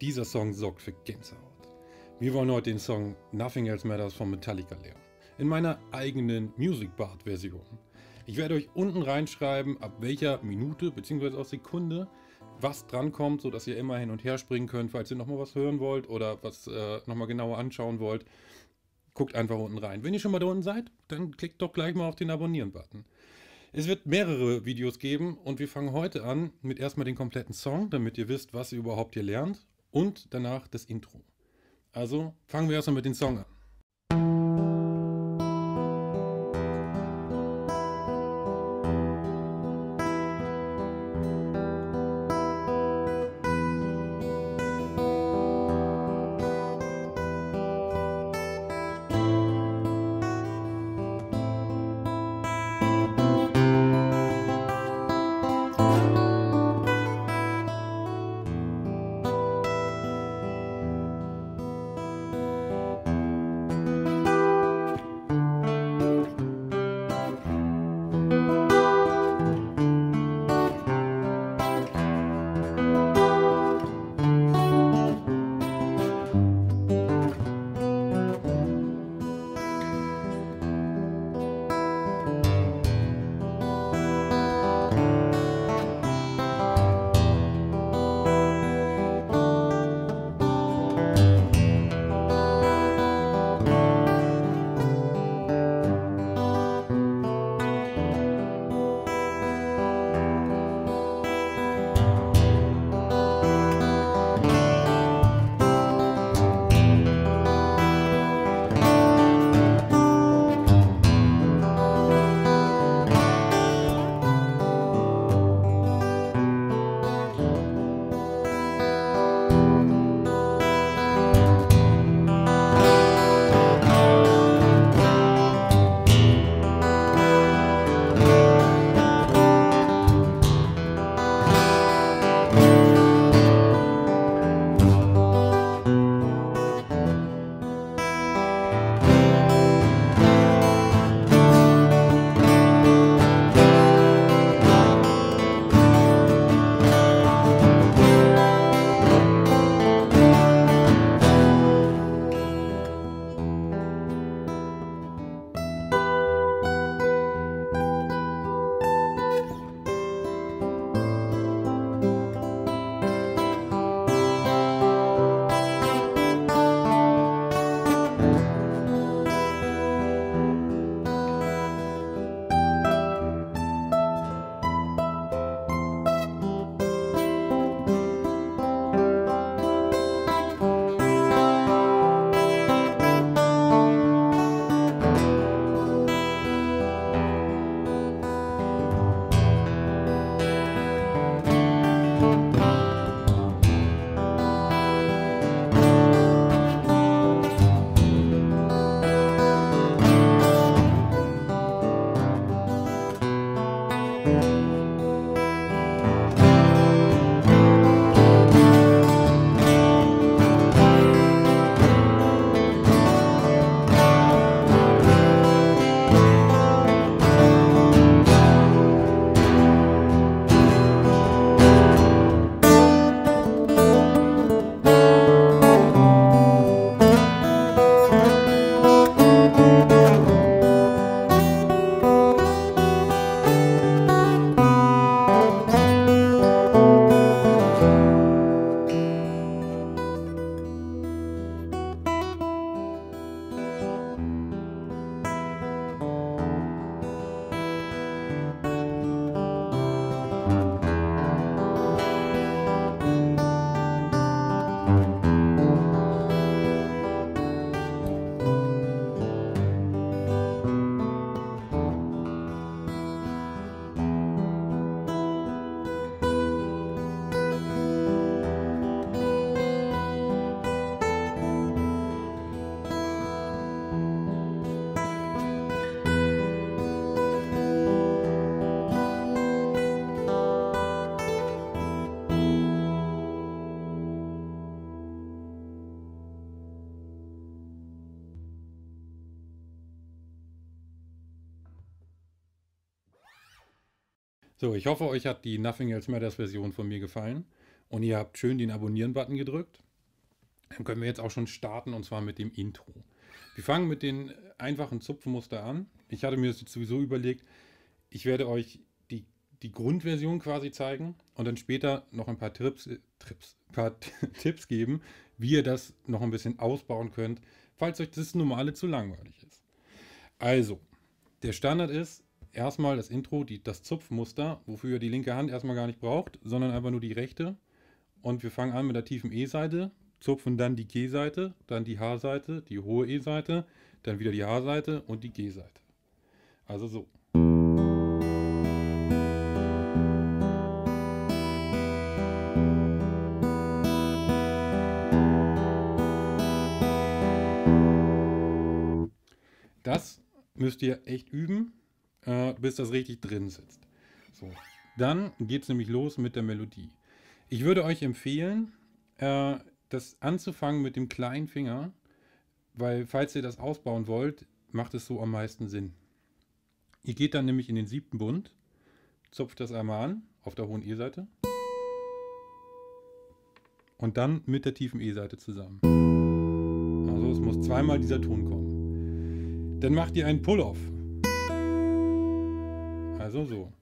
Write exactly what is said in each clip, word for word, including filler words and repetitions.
Dieser Song sorgt für Gänsehaut. Wir wollen heute den Song Nothing Else Matters von Metallica lernen. In meiner eigenen Music Bard Version. Ich werde euch unten reinschreiben, ab welcher Minute bzw. auch Sekunde was drankommt, sodass ihr immer hin und her springen könnt, falls ihr nochmal was hören wollt oder was äh, nochmal genauer anschauen wollt. Guckt einfach unten rein. Wenn ihr schon mal da unten seid, dann klickt doch gleich mal auf den Abonnieren-Button. Es wird mehrere Videos geben und wir fangen heute an mit erstmal den kompletten Song, damit ihr wisst, was ihr überhaupt hier lernt, und danach das Intro. Also fangen wir erstmal mit dem Song an. So, ich hoffe, euch hat die Nothing Else Matters Version von mir gefallen und ihr habt schön den Abonnieren-Button gedrückt. Dann können wir jetzt auch schon starten, und zwar mit dem Intro. Wir fangen mit den einfachen Zupfmuster an. Ich hatte mir das jetzt sowieso überlegt, ich werde euch die, die Grundversion quasi zeigen und dann später noch ein paar, Trips, äh, Trips, paar Tipps geben, wie ihr das noch ein bisschen ausbauen könnt, falls euch das normale zu langweilig ist. Also, der Standard ist erstmal das Intro, die, das Zupfmuster, wofür ihr die linke Hand erstmal gar nicht braucht, sondern einfach nur die rechte. Und wir fangen an mit der tiefen E-Seite, zupfen dann die G-Seite, dann die H-Seite, die hohe E-Seite, dann wieder die H-Seite und die G-Seite. Also so. Das müsst ihr echt üben, äh, bis das richtig drin sitzt. So. Dann geht es nämlich los mit der Melodie. Ich würde euch empfehlen, äh, das anzufangen mit dem kleinen Finger, weil falls ihr das ausbauen wollt, macht es so am meisten Sinn. Ihr geht dann nämlich in den siebten Bund, zupft das einmal an, auf der hohen E-Seite und dann mit der tiefen E-Seite zusammen. Also es muss zweimal dieser Ton kommen. Dann macht ihr einen Pull-Off. Also so.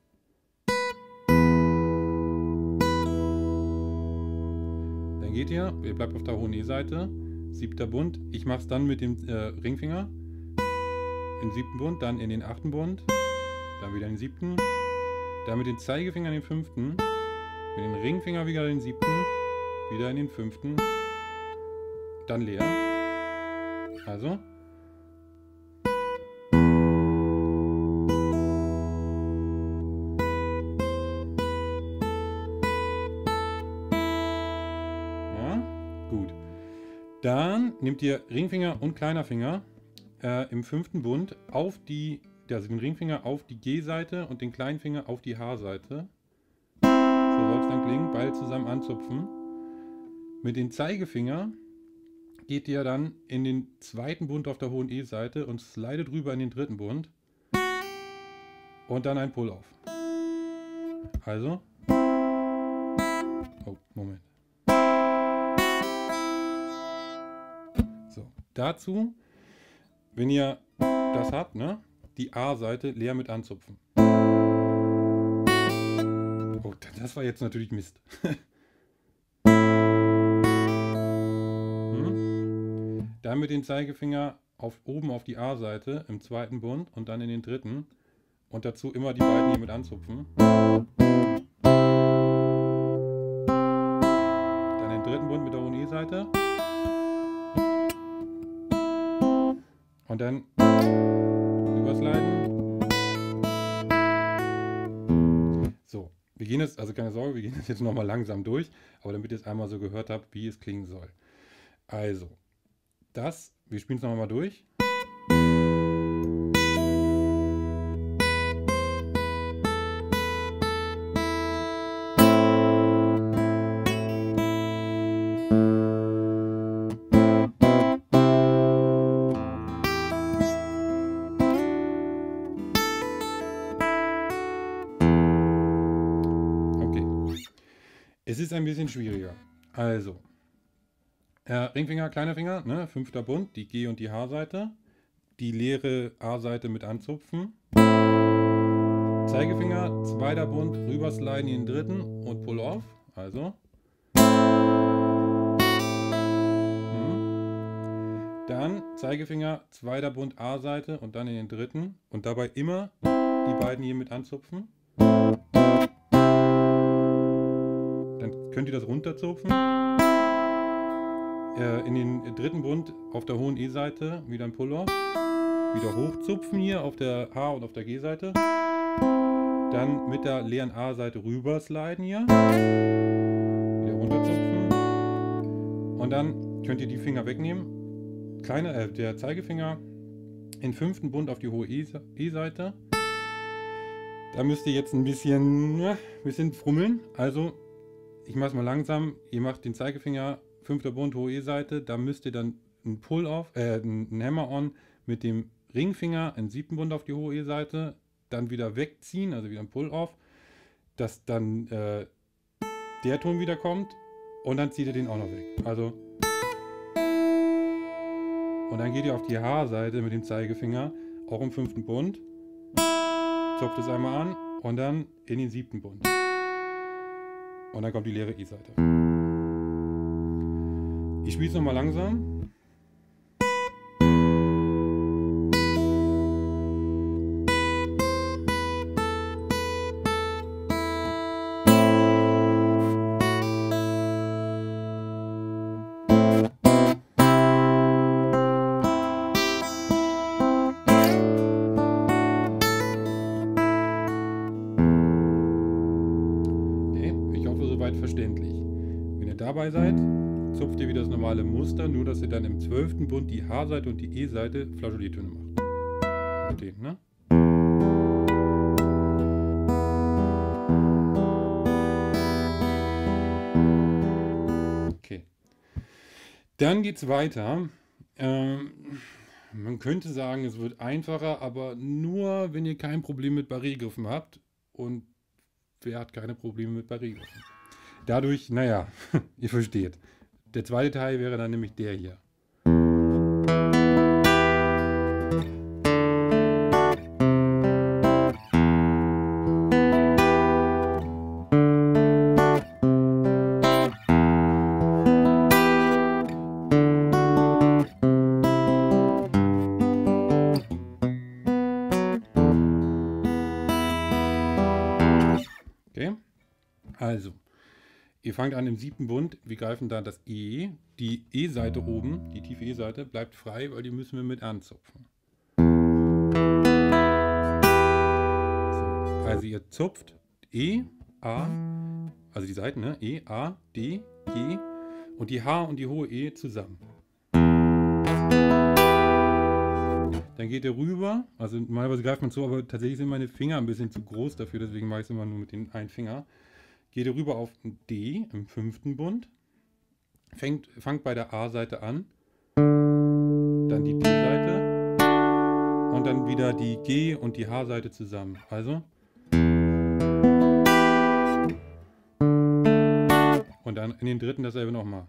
Dann geht ihr, ihr bleibt auf der hohen E-Seite, siebter Bund. Ich mache es dann mit dem äh, Ringfinger in den siebten Bund, dann in den achten Bund, dann wieder in den siebten, dann mit dem Zeigefinger in den fünften, mit dem Ringfinger wieder in den siebten, wieder in den fünften, dann leer. Also. Dann nehmt ihr Ringfinger und kleiner Finger äh, im fünften Bund auf die, also den Ringfinger auf die G-Seite und den kleinen Finger auf die H-Seite. So soll es dann klingen, beide zusammen anzupfen. Mit dem Zeigefinger geht ihr dann in den zweiten Bund auf der hohen E-Seite und slidet rüber in den dritten Bund. Und dann ein Pull-Off. Also. Oh, Moment. Dazu, wenn ihr das habt, ne, die A-Seite leer mit anzupfen. Oh, das war jetzt natürlich Mist. hm? Dann mit dem Zeigefinger auf, oben auf die A-Seite im zweiten Bund und dann in den dritten. Und dazu immer die beiden hier mit anzupfen. Dann den dritten Bund mit der hohen E-Seite. Und dann übersliden. So, wir gehen jetzt, also keine Sorge, wir gehen das jetzt nochmal langsam durch, aber damit ihr es einmal so gehört habt, wie es klingen soll. Also, das, wir spielen es nochmal durch. Es ist ein bisschen schwieriger. Also, äh, Ringfinger, kleiner Finger, ne, fünfter Bund, die G- und die H-Seite. Die leere A-Seite mit anzupfen. Zeigefinger, zweiter Bund, rübersliden in den dritten und Pull-Off. Also. Hm. Dann Zeigefinger, zweiter Bund, A-Seite und dann in den dritten. Und dabei immer die beiden hier mit anzupfen. Könnt ihr das runterzupfen. Äh, in den dritten Bund auf der hohen E-Seite wieder ein Pull-Off. Wieder hochzupfen hier auf der H- und auf der G-Seite. Dann mit der leeren A-Seite rüber sliden hier. Wieder runterzupfen. Und dann könnt ihr die Finger wegnehmen. Kleine, äh, der Zeigefinger in fünften Bund auf die hohe E-Seite. Da müsst ihr jetzt ein bisschen, ja, ein bisschen frummeln. Also ich mache es mal langsam. Ihr macht den Zeigefinger, fünfter Bund, hohe E-Seite. Da müsst ihr dann einen Pull-Off, äh, einen Hammer-On mit dem Ringfinger in siebten Bund auf die hohe E-Seite. Dann wieder wegziehen, also wieder ein Pull-Off. Dass dann äh, der Ton wieder kommt. Und dann zieht ihr den auch noch weg. Also. Und dann geht ihr auf die H-Seite mit dem Zeigefinger, auch im fünften Bund, zupft es einmal an und dann in den siebten Bund. Und dann kommt die leere E-Seite. Ich spiele es nochmal langsam. Verständlich. Wenn ihr dabei seid, zupft ihr wieder das normale Muster, nur dass ihr dann im zwölften Bund die H-Seite und die E-Seite Flageolett-Töne macht. Mit denen, ne? Okay. Dann geht's weiter. Ähm, man könnte sagen, es wird einfacher, aber nur, wenn ihr kein Problem mit Barré-Griffen habt. Und wer hat keine Probleme mit Barré-Griffen? Dadurch, naja, ihr versteht. Der zweite Teil wäre dann nämlich der hier. Okay, also. Ihr fangt an im siebten Bund, wir greifen da das E, die E-Seite oben, die tiefe E-Seite, bleibt frei, weil die müssen wir mit anzupfen. So, also ihr zupft E, A, also die Seiten, ne? E, A, D, G und die H und die hohe E zusammen. Dann geht ihr rüber, also normalerweise greift man so, aber tatsächlich sind meine Finger ein bisschen zu groß dafür, deswegen mache ich es immer nur mit dem einen Finger. Geht ihr rüber auf ein D im fünften Bund, fängt, fangt bei der A-Seite an, dann die D-Seite und dann wieder die G- und die H-Seite zusammen. Also. Und dann in den dritten dasselbe nochmal.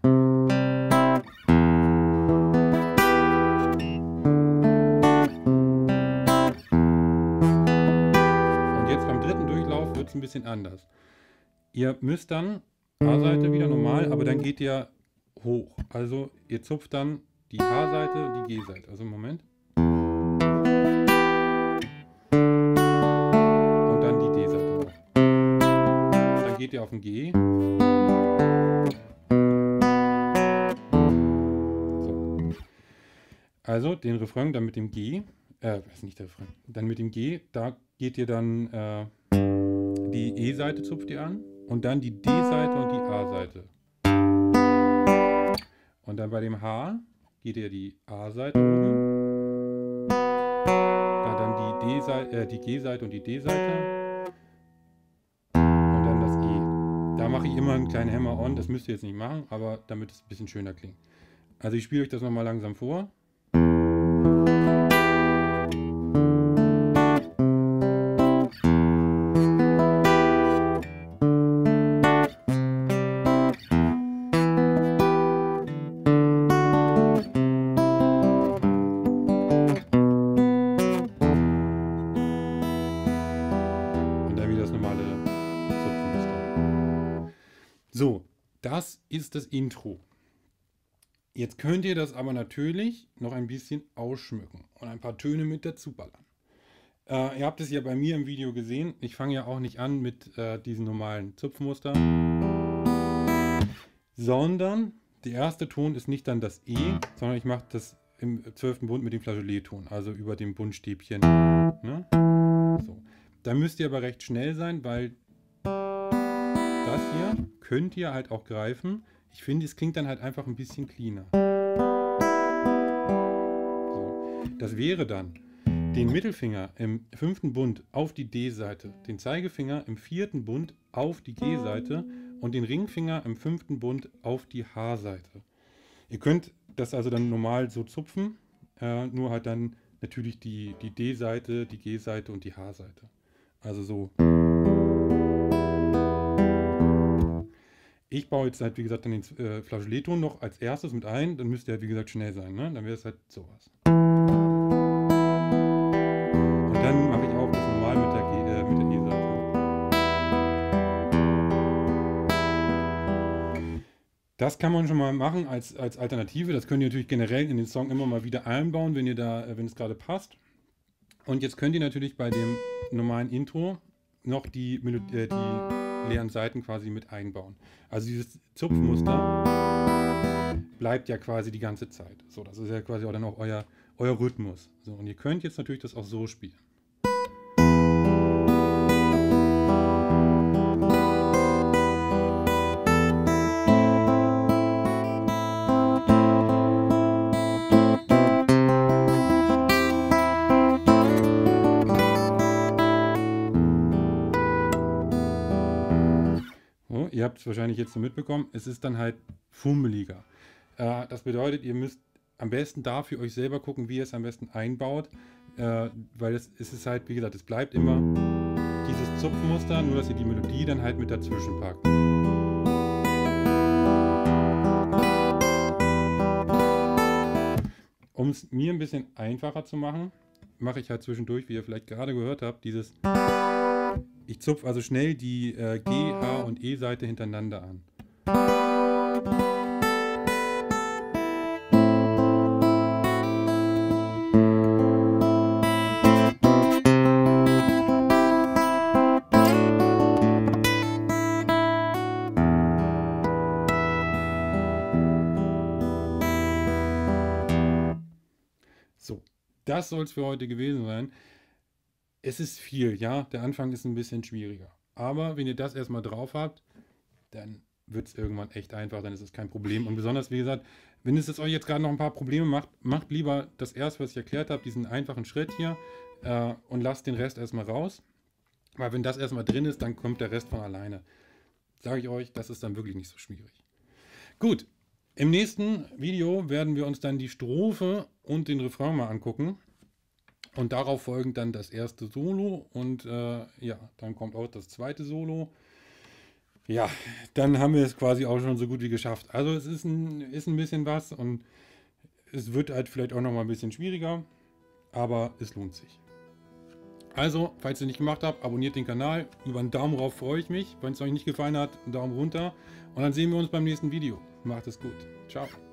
Und jetzt beim dritten Durchlauf wird es ein bisschen anders. Ihr müsst dann A-Seite wieder normal, aber dann geht ihr hoch. Also ihr zupft dann die H-Seite und die G-Seite. Also Moment. Und dann die D-Seite noch. Dann geht ihr auf den G. So. Also den Refrain dann mit dem G. Äh, das ist nicht der Refrain. Dann mit dem G, da geht ihr dann äh, die E-Seite zupft ihr an. Und dann die D-Seite und die A-Seite. Und dann bei dem H geht ihr die A-Seite oben. Dann die D-Seite, äh, die G-Seite und die D-Seite. Und dann das E. Da mache ich immer einen kleinen Hammer-On. Das müsst ihr jetzt nicht machen, aber damit es ein bisschen schöner klingt. Also ich spiele euch das nochmal langsam vor. So, das ist das Intro. Jetzt könnt ihr das aber natürlich noch ein bisschen ausschmücken und ein paar Töne mit dazu ballern. Äh, ihr habt es ja bei mir im Video gesehen. Ich fange ja auch nicht an mit äh, diesen normalen Zupfmuster, sondern der erste Ton ist nicht dann das E, sondern ich mache das im zwölften Bund mit dem Flageolet-Ton, also über dem Bundstäbchen. Ne? So. Da müsst ihr aber recht schnell sein, weil das hier könnt ihr halt auch greifen. Ich finde, es klingt dann halt einfach ein bisschen cleaner. So. Das wäre dann den Mittelfinger im fünften Bund auf die D-Seite, den Zeigefinger im vierten Bund auf die G-Seite und den Ringfinger im fünften Bund auf die H-Seite. Ihr könnt das also dann normal so zupfen, äh, nur halt dann natürlich die, die D-Seite, die G-Seite und die H-Seite. Also so. Ich baue jetzt halt, wie gesagt, dann den äh, Flageoletton noch als erstes mit ein. Dann müsst ihr halt, wie gesagt, schnell sein. Ne? Dann wäre es halt sowas. Und dann mache ich auch das normal mit der, G, äh, mit der E-Seite. Das kann man schon mal machen als, als Alternative. Das könnt ihr natürlich generell in den Song immer mal wieder einbauen, wenn ihr da, äh, wenn es gerade passt. Und jetzt könnt ihr natürlich bei dem normalen Intro noch die, Melodie, äh, die leeren Seiten quasi mit einbauen. Also dieses Zupfmuster bleibt ja quasi die ganze Zeit. So, das ist ja quasi auch dann auch euer, euer Rhythmus. So, und ihr könnt jetzt natürlich das auch so spielen. So, ihr habt es wahrscheinlich jetzt so mitbekommen, es ist dann halt fummeliger. Äh, das bedeutet, ihr müsst am besten da für euch selber gucken, wie ihr es am besten einbaut, äh, weil es, es ist halt, wie gesagt, es bleibt immer dieses Zupfmuster, nur dass ihr die Melodie dann halt mit dazwischen packt. Um es mir ein bisschen einfacher zu machen, mache ich halt zwischendurch, wie ihr vielleicht gerade gehört habt, dieses... Ich zupfe also schnell die äh, G, H und E-Seite hintereinander an. So, das soll es für heute gewesen sein. Es ist viel, ja, der Anfang ist ein bisschen schwieriger. Aber wenn ihr das erstmal drauf habt, dann wird es irgendwann echt einfach, dann ist es kein Problem. Und besonders, wie gesagt, wenn es euch jetzt gerade noch ein paar Probleme macht, macht lieber das erste, was ich erklärt habe, diesen einfachen Schritt hier äh, und lasst den Rest erstmal raus. Weil wenn das erstmal drin ist, dann kommt der Rest von alleine. Sage ich euch, das ist dann wirklich nicht so schwierig. Gut, im nächsten Video werden wir uns dann die Strophe und den Refrain mal angucken. Und darauf folgend dann das erste Solo und äh, ja, dann kommt auch das zweite Solo. Ja, dann haben wir es quasi auch schon so gut wie geschafft. Also es ist ein, ist ein bisschen was und es wird halt vielleicht auch noch mal ein bisschen schwieriger, aber es lohnt sich. Also, falls ihr nicht gemacht habt, abonniert den Kanal. Über einen Daumen rauf freue ich mich. Wenn es euch nicht gefallen hat, einen Daumen runter. Und dann sehen wir uns beim nächsten Video. Macht es gut. Ciao.